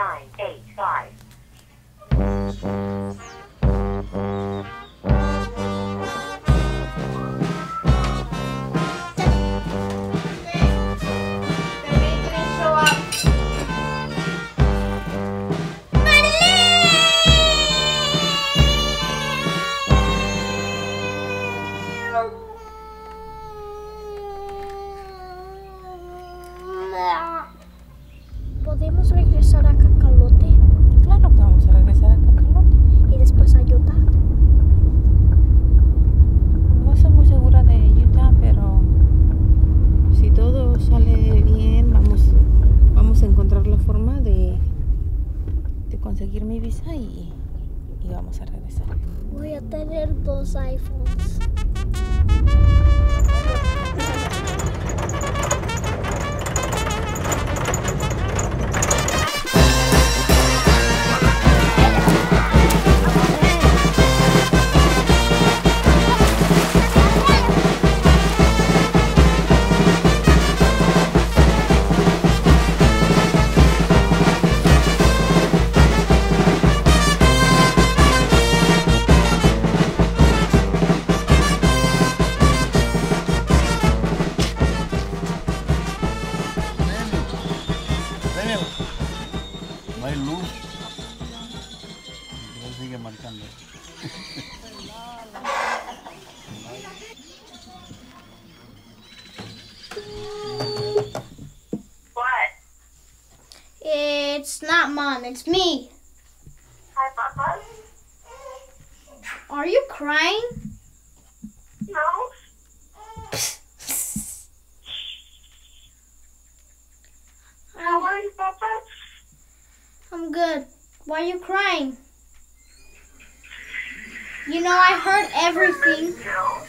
985. ¿Podemos regresar a Cacalote? Claro que vamos a regresar a Cacalote. Y después a Utah. No estoy muy segura de Utah, pero si todo sale bien, vamos a encontrar la forma de conseguir mi visa y vamos a regresar. Voy a tener 2 iPhones. No hay luz. Él sigue marcando. What? It's not Mom, it's me. Hi, Papa. Are you crying? No. How are you, Papa? I'm good. Why are you crying? You know I heard everything. No.